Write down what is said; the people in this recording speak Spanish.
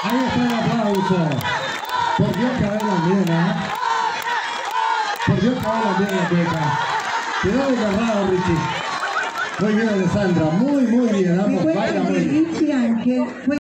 Ahí está el aplauso. Por Dios que bailan bien, ¿eh? Por Dios que bailan bien la beca. Quedó desgarrado, Richie. Muy bien, Alessandra. Muy bien. Vamos, baila muy bien.